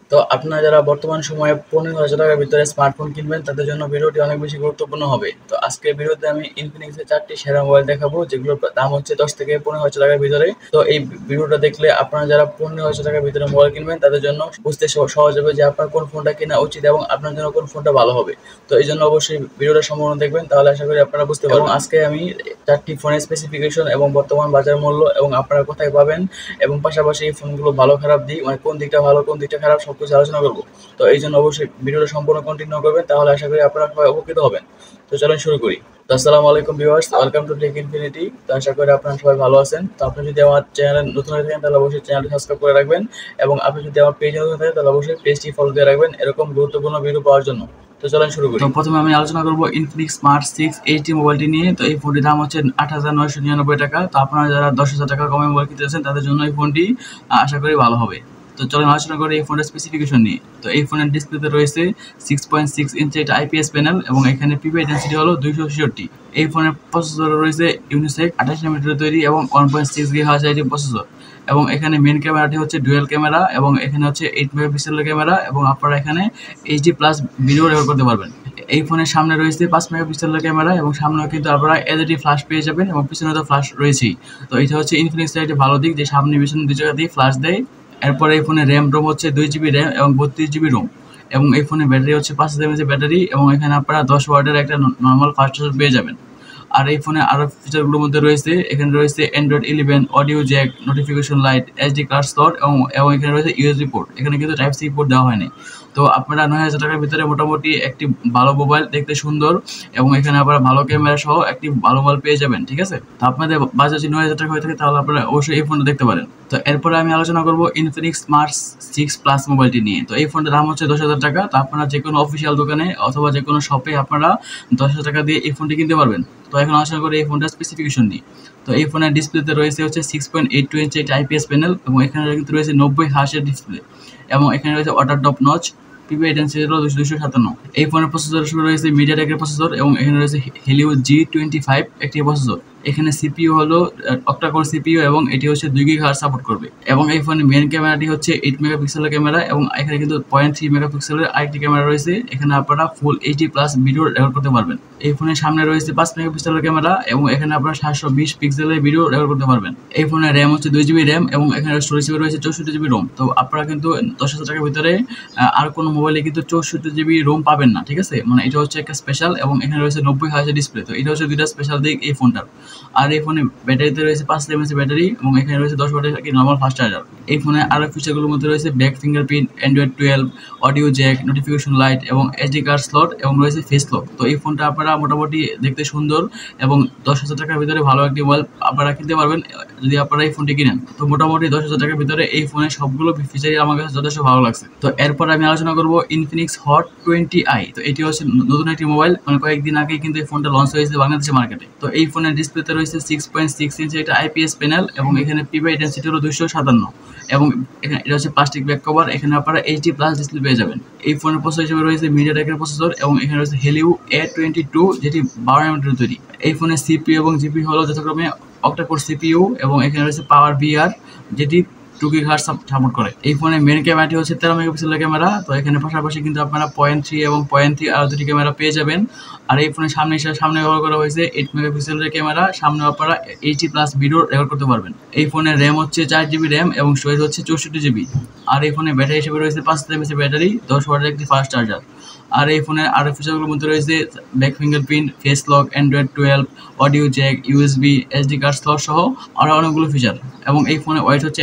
তো আপনারা যারা বর্তমান সময়ে 15,000 টাকার ভিতরে স্মার্টফোন কিনবেন তাদের জন্য ভিডিওটি অনেক বেশি গুরুত্বপূর্ণ হবে। তো আজকের ভিডিওতে আমি ইনফিনিক্সের 4টি সেরা মোবাইল দেখাবো যেগুলোর দাম হচ্ছে 10 থেকে 15,000 টাকার ভিতরে। তো এই ভিডিওটা দেখলে আপনারা যারা 15,000 টাকার ভিতরে মোবাইল কিনবেন তাদের জন্য বুঝতে সহজ হবে যে আপনার কোন ফোনটা কেনা উচিত এবং আপনার জন্য কোন ফোনটা ভালো হবে। তো এই জন্য অবশ্যই ভিডিওটা সম্পূর্ণ দেখবেন, তাহলে আশা করি আপনারা বুঝতে পারবেন। এবং আজকে আমি 4টি ফোনের স্পেসিফিকেশন এবং বর্তমান বাজার মূল্য এবং আপনারা কোথায় পাবেন এবং পাশাপাশি এই ফোনগুলো ভালো খারাপ দিক মানে কোন দিকটা ভালো কোন দিকটা খারাপ সবকিছু আলোচনা করবো। তো এই জন্য অবশ্যই ভিডিওটা সম্পূর্ণ কন্টিনিউ করবেন, তাহলে আশা করি আপনারা সবাই উপকৃত হবেন। তো চলুন শুরু করি। তো আসসালামু আলাইকুম viewers, welcome to Tech Infinity. তো আশা করি আপনারা সবাই ভালো আছেন। তো আপনি যদি আমার চ্যানেলে নতুন হয়ে থাকেন তাহলে অবশ্যই চ্যানেলটি সাবস্ক্রাইব করে রাখবেন এবং আপনি যদি আমার পেজে নতুন থাকেন তাহলে অবশ্যই পেজটি ফলো দিয়ে রাখবেন এরকম গুরুত্বপূর্ণ ভিডিও পাওয়ার জন্য। তো চলুন শুরু করি। তো প্রথমে আমি আলোচনা করব ইনফিনিক্স স্মার্ট 6 এইচডি মোবাইলটি নিয়ে। তো এই ফোনটির দাম হচ্ছে 8,999 টাকা। তো আপনারা যারা 10,000 টাকা কমে মোবাইল কিনতে চাচ্ছেন তাদের জন্য এই ফোনটি আশা করি ভালো হবে। তো চলুন আলোচনা করি এই ফোনের স্পেসিফিকেশন নিয়ে। তো এই ফোনের ডিসপ্লেতে রয়েছে 6.6 ইঞ্চি একটা আইপিএস প্যানেল এবং এখানে পিপিআই ডেনসিটি হলো 266। এই ফোনের প্রসেসর রয়েছে ইউনিসেক 28 নানোমিটার তৈরি এবং 1.6 GHz প্রসেসর এবং এখানে মেন ক্যামেরাটি হচ্ছে ডুয়েল ক্যামেরা এবং এখানে হচ্ছে 8 মেগাপিক্সেলের ক্যামেরা এবং আপনারা এখানে এইচডি প্লাস ভিডিও রেকর্ড করতে পারবেন। এই ফোনের সামনে রয়েছে 5 মেগাপিক্সেলের ক্যামেরা এবং সামনেও কিন্তু আপনারা এলইডি ফ্ল্যাশ পেয়ে যাবেন এবং পিছনে তো ফ্ল্যাশ রয়েছেই। তো এটা হচ্ছে ইনফিনিক্সের একটা ভালো দিক যে সামনে পিছনে দুই জায়গা দিয়ে ফ্ল্যাশ দেয়। এরপরে এই ফোনে রোম হচ্ছে 2GB র্যাম এবং 32GB রোম এবং এই ফোনে ব্যাটারি হচ্ছে 5000 mAh ব্যাটারি এবং এখানে আপনারা 10 ওয়াটের একটা নর্মাল ফাস্ট চার্জ পেয়ে যাবেন। আর এই ফোনে আরও ফিচারগুলোর মধ্যে রয়েছে এখানে রয়েছে Android 11 audio jack notification light SD card slot এবং এখানে রয়েছে ইউএসবি পোর্ট। এখানে কিন্তু টাইপ সি পোর্ট দেওয়া হয়নি। তো আপনারা 9,000 টাকার ভিতরে মোটামুটি একটি ভালো মোবাইল, দেখতে সুন্দর এবং এখানে আপনারা ভালো ক্যামেরা সহ একটি ভালো মোবাইল পেয়ে যাবেন। ঠিক আছে, তো আপনাদের বাজেট যদি 9,000 টাকা হয়ে থাকে তাহলে আপনারা অবশ্যই এই ফোনটা দেখতে পারেন। তো এরপরে আমি আলোচনা করবো ইনফিনিক্স স্মার্ট 6 প্লাস মোবাইলটি নিয়ে। তো এই ফোনটার দাম হচ্ছে 10,000 টাকা। তো আপনারা যে কোনো অফিসিয়াল দোকানে অথবা যে কোনো শপে আপনারা 10,000 টাকা দিয়ে এই ফোনটি কিনতে পারবেন। তো এখন আলোচনা করি এই ফোনটার স্পেসিফিকেশন নিয়ে। তো এই ফোনের ডিসপ্লেতে রয়েছে হচ্ছে 6.82 ইঞ্চি একটা আইপিএস প্যানেল এবং এখানে কিন্তু রয়েছে 90 হার্জের ডিসপ্লে এবং এখানে রয়েছে water drop notch, PPI density হলো 257। এই ফোনের প্রসেসর শুরু রয়েছে মিডিয়াটেকের প্রসেসর এবং এখানে রয়েছে হেলিও G25 একটি প্রসেসর। এখানে সিপিইউ হলো অক্টাকোর সিপিইউ এবং এটি হচ্ছে 2 GHz সাপোর্ট করবে এবং এই ফোনের মেন ক্যামেরাটি হচ্ছে 8 মেগাপিক্সেলের ক্যামেরা এবং এখানে কিন্তু 0.3 মেগাপিক্সেলের আরেকটি ক্যামেরা রয়েছে। এখানে আপনারা full HD plus video record করতে পারবেন। এই ফোনের সামনে রয়েছে 5 মেগাপিক্সেলের ক্যামেরা এবং এখানে আপনারা 720 পিক্সেলের ভিডিও রেকর্ড করতে পারবেন। এই ফোনের র্যাম হচ্ছে 2GB র্যাম এবং এখানে স্টোরেজ রয়েছে 64GB রোম। তো আপনারা কিন্তু 10,000 টাকার ভিতরে আর কোনো মোবাইলে কিন্তু 64GB রোম পাবেন না। ঠিক আছে, মানে এটা হচ্ছে একটা স্পেশাল এবং এখানে রয়েছে 90 হার্জের ডিসপ্লে। তো এটা হচ্ছে দুইটা স্পেশাল দিক এই ফোনটার। আর এই ফোনে ব্যাটারিতে রয়েছে 5000 mAh ব্যাটারি এবং এখানে রয়েছে 10 ওয়াটের একটি নর্মাল ফাস্ট চার্জার। এই ফোনে আরও ফিচারগুলোর মধ্যে রয়েছে back fingerprint, Android 12, audio jack, notification light এবং এসডি কার্ড স্লট এবং রয়েছে ফেস লক। তো এই ফোনটা আপনারা মোটামুটি দেখতে সুন্দর এবং 10,000 টাকার ভিতরে ভালো একটি মোবাইল আপনারা কিনতে পারবেন যদি আপনারা এই ফোনটি কিনেন। তো মোটামুটি 10,000 টাকার ভিতরে এই ফোনের সবগুলো ফিচারই আমার কাছে যথেষ্ট ভালো লাগছে। তো এরপর আমি আলোচনা করবো ইনফিনিক্স হট 20i। তো এটি হচ্ছে নতুন একটি মোবাইল, মানে কয়েকদিন আগেই কিন্তু এই ফোনটা লঞ্চ হয়েছে বাংলাদেশের মার্কেটে। তো এই ফোনের ডিসপ্লেতে রয়েছে 6.6 ইঞ্চি একটা আইপিএস প্যানেল এবং এখানে পিপিআই ডেনসিটি হলো 257 এবং এখানে এটা হচ্ছে প্লাস্টিক ব্যাক কভার। এখানে আপনারা এইচডি প্লাস ডিসপ্লে পেয়ে যাবেন। এই ফোনের প্রসেসর হিসেবে রয়েছে মিডিয়াটেকের প্রসেসর এবং এখানে রয়েছে হেলিও A22 যেটি 12 নানোমিটার তৈরি। এই ফোনের সিপিইউ এবং জিপিইউ হলো যথাক্রমে অক্টাকোর সিপিইউ এবং এখানে রয়েছে পাওয়ার VR যেটি 2 GHz সাপোর্ট করে। এই ফোনের মেন ক্যামেরাটি হচ্ছে 13 মেগাপিক্সেলের ক্যামেরা। তো এখানে পাশাপাশি কিন্তু আপনারা 0.3 এবং 0.3 আর দুটি ক্যামেরা পেয়ে যাবেন। আর এই ফোনের সামনে ব্যবহার করা হয়েছে 8 মেগাপিক্সেলের ক্যামেরা, সামনে আপনারা এইচডি প্লাস ভিডিও রেকর্ড করতে পারবেন। এই ফোনের র্যাম হচ্ছে 4GB র্যাম এবং স্টোরেজ হচ্ছে 64GB। আর এই ফোনের ব্যাটারি হিসেবে রয়েছে 5000 mAh ব্যাটারি, 10 ওয়াটের একটি ফাস্ট চার্জার। আর এই ফোনের আরও ফিচারগুলোর মধ্যে রয়েছে back fingerprint, face lock, Android 12, audio jack, USB, SD card slot সহ আরও অনেকগুলো ফিচার এবং এই ফোনের ওয়েট হচ্ছে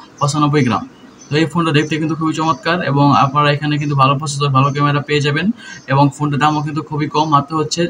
195 গ্রাম। তো এই ফোনটা দেখতে কিন্তু খুবই চমৎকার এবং আপনারা এখানে কিন্তু ভালো প্রসেসর, ভালো ক্যামেরা পেয়ে যাবেন এবং ফোনটার দামও কিন্তু খুবই কম, মাত্র হচ্ছে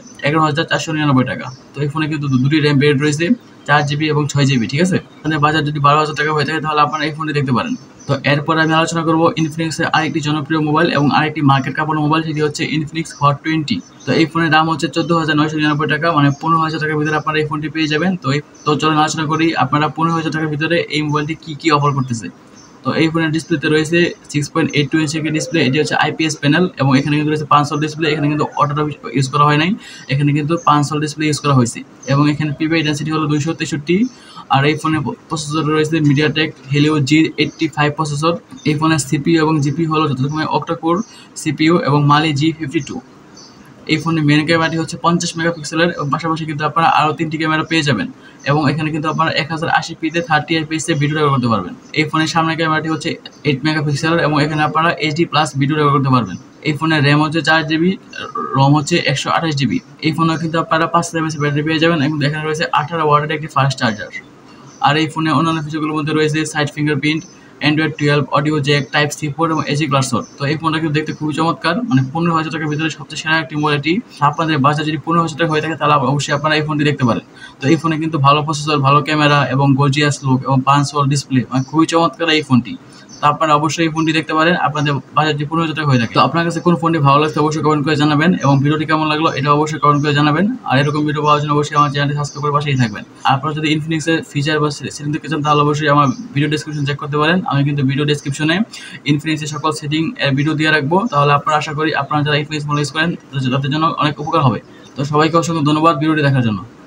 11,499 টাকা। তো এই ফোনে কিন্তু দুটি র্যাম বেড রয়েছে, 4GB এবং 6GB। ঠিক আছে, মানে বাজার যদি 12,000 টাকা হয়ে থাকে তাহলে আপনারা এই ফোনটি দেখতে পারেন। তো এরপর আমি আলোচনা করবো ইনফিনিক্সের আরেকটি জনপ্রিয় মোবাইল এবং আরেকটি মার্কেট কাঁপানো মোবাইল, সেটি হচ্ছে ইনফিনিক্স হট 20। তো এই ফোনের দাম হচ্ছে 14,999 টাকা, মানে 15,000 টাকার ভিতরে আপনারা এই ফোনটি পেয়ে যাবেন। তো চলুন আলোচনা করি আপনারা 15,000 টাকার ভিতরে এই মোবাইলটি কি অফার করতেছে। তো এই ফোনের ডিসপ্লেতে রয়েছে 6.82 ইঞ্চি ডিসপ্লে, এটি হচ্ছে আইপিএস প্যানেল এবং এখানে কিন্তু রয়েছে 5 ডিসপ্লে। এখানে কিন্তু অটোটা ইউজ করা হয় নাই, এখানে কিন্তু 5 ডিসপ্লে ইউজ করা হয়েছে এবং এখানে পিপিআই ডেনসিটি হলো 263 আর এই ফোনে প্রসেসর রয়েছে মিডিয়াটেক হেলিও G85 প্রসেসর। এই ফোনের সিপিইউ এবং জিপিইউ হলো যথাক্রমে অক্টাকোর সিপিইউ এবং মালি G52। এই ফোনের মেন ক্যামেরাটি হচ্ছে 50 মেগাপিক্সেলের এবং পাশাপাশি কিন্তু আপনারা আরও 3টি ক্যামেরা পেয়ে যাবেন এবং এখানে কিন্তু আপনারা 1080p-তে 30 fps ভিডিও রেকর্ড করতে পারবেন। এই ফোনের সামনের ক্যামেরাটি হচ্ছে 8 মেগাপিক্সেলের এবং এখানে আপনারা HD+ ভিডিও রেকর্ড করতে পারবেন। এই ফোনের র্যাম হচ্ছে 4GB, রম হচ্ছে 128GB। এই ফোনে কিন্তু আপনারা 5000 mAh ব্যাটারি পেয়ে যাবেন এবং এখানে রয়েছে 18 ওয়াটের একটি ফাস্ট চার্জার। আর এই ফোনে অন্যান্য ফিচারগুলোর মধ্যে রয়েছে side fingerprint, Android 12, audio jack, Type-C port এবং এজি গ্লাস শট। তো এই ফোনটা কিন্তু দেখতে খুবই চমৎকার, মানে 15,000 টাকার ভিতরে সবচেয়ে সেরা একটি মোবাইল এটি। আপনাদের বাজার যদি 15,000 টাকা হয়ে থাকে তাহলে অবশ্যই আপনারা এই ফোনটি দেখতে পারেন। তো এই ফোনে কিন্তু ভালো প্রসেসর, ভালো ক্যামেরা এবং গর্জিয়াস লুক এবং পাঞ্চ হোল ডিসপ্লে, মানে খুবই চমৎকার এই ফোনটি। তো আপনারা অবশ্যই এই ফোনটি দেখতে পারেন আপনাদের বাজার যদি 15,000 টাকা হয়ে থাকে। তো আপনার কাছে কোন ফোনটি ভালো লাগছে অবশ্যই কমেন্ট করে জানাবেন এবং ভিডিওটি কেমন লাগলো এটা অবশ্যই কমেন্ট করে জানাবেন। আর এরকম ভিডিও পাওয়ার জন্য অবশ্যই আমার চ্যানেলটি সাবস্ক্রাইব করে পাশেই থাকবেন। আর আপনারা যদি ইনফিনিক্সের ফিচার বা সেটিং দেখতে চান তাহলে অবশ্যই আমার ভিডিও ডেসক্রিপশন চেক করতে পারেন। আমি কিন্তু ভিডিও ডেসক্রিপশনে ইনফিনিক্সের সকল সেটিং এর ভিডিও দিয়ে রাখবো, তাহলে আপনারা আশা করি আপনারা যারা ইনফিনিক্স মোবাইল ইউজ করেন তাদের জন্য অনেক উপকার হবে। তো সবাইকে অসংখ্য ধন্যবাদ ভিডিওটি দেখার জন্য।